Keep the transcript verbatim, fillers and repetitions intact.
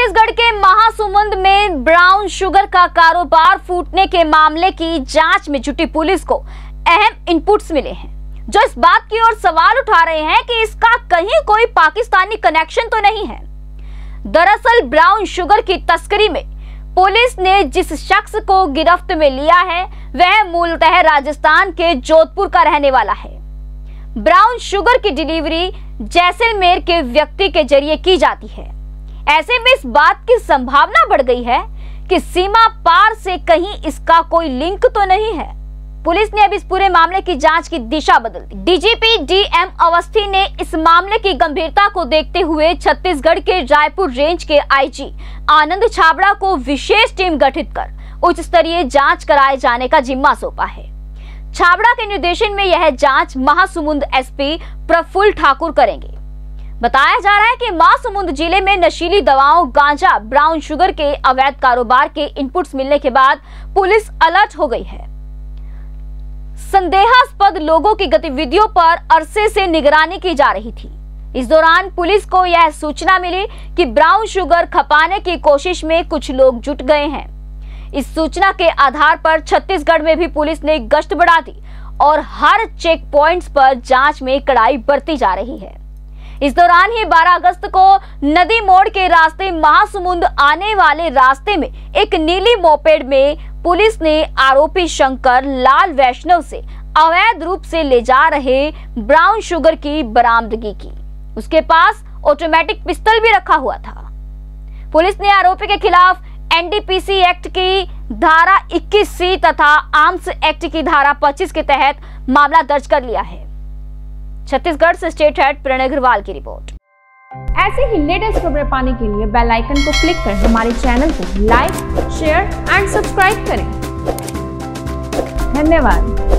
छत्तीसगढ़ के महासमुंद में brown sugar का कारोबार फूटने के मामले की जांच में जुटी पुलिस को अहम इनपुट्स मिले हैं, जो इस बात की ओर सवाल उठा रहे हैं कि इसका कहीं कोई पाकिस्तानी कनेक्शन तो नहीं है। दरअसल ब्राउन शुगर की तस्करी में पुलिस ने जिस शख्स को गिरफ्त में लिया है वह मूलतः राजस्थान के जोधपुर का रहने वाला है। ब्राउन शुगर की डिलीवरी जैसलमेर के व्यक्ति के जरिए की जाती है। ऐसे में इस बात की संभावना बढ़ गई है कि सीमा पार से कहीं इसका कोई लिंक तो नहीं है। पुलिस ने अब इस पूरे मामले की जांच की दिशा बदल दी। डीजीपी डीएम अवस्थी ने इस मामले की गंभीरता को देखते हुए छत्तीसगढ़ के रायपुर रेंज के आईजी आनंद छाबड़ा को विशेष टीम गठित कर उच्च स्तरीय जांच कराए जाने का जिम्मा सौंपा है। छाबड़ा के निर्देशन में यह जांच महासमुंद एसपी प्रफुल्ल ठाकुर करेंगे। बताया जा रहा है कि महासमुंद जिले में नशीली दवाओं, गांजा, ब्राउन शुगर के अवैध कारोबार के इनपुट्स मिलने के बाद पुलिस अलर्ट हो गई है। संदेहास्पद लोगों की गतिविधियों पर अरसे से निगरानी की जा रही थी। इस दौरान पुलिस को यह सूचना मिली कि ब्राउन शुगर खपाने की कोशिश में कुछ लोग जुट गए हैं। इस सूचना के आधार पर छत्तीसगढ़ में भी पुलिस ने गश्त बढ़ा दी और हर चेक पॉइंट्स पर जांच में कड़ाई बरती जा रही है। इस दौरान ही बारह अगस्त को नदी मोड़ के रास्ते महासमुंद आने वाले रास्ते में एक नीली मोपेड में पुलिस ने आरोपी शंकर लाल वैष्णव से अवैध रूप से ले जा रहे ब्राउन शुगर की बरामदगी की। उसके पास ऑटोमेटिक पिस्टल भी रखा हुआ था। पुलिस ने आरोपी के खिलाफ एनडीपीसी एक्ट की धारा इक्कीस सी तथा आर्म्स एक्ट की धारा पच्चीस के तहत मामला दर्ज कर लिया है। छत्तीसगढ़ से स्टेट हेड प्रणय अग्रवाल की रिपोर्ट। ऐसे ही लेटेस्ट खबरें पाने के लिए बेल आइकन को क्लिक कर हमारे चैनल को लाइक, शेयर एंड सब्सक्राइब करें। धन्यवाद।